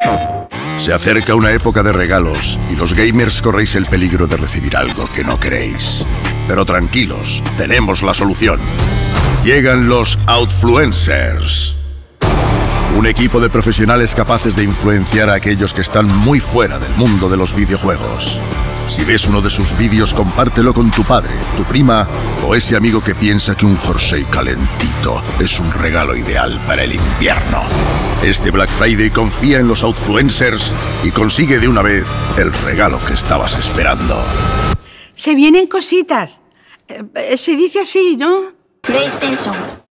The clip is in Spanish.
Se acerca una época de regalos y los gamers corréis el peligro de recibir algo que no queréis. Pero tranquilos, tenemos la solución. Llegan los Outfluencers. Un equipo de profesionales capaces de influenciar a aquellos que están muy fuera del mundo de los videojuegos. Si ves uno de sus vídeos, compártelo con tu padre, tu prima o ese amigo que piensa que un jersey calentito es un regalo ideal para el invierno. Este Black Friday confía en los Outfluencers y consigue de una vez el regalo que estabas esperando. Se vienen cositas. Se dice así, ¿no? PlayStation.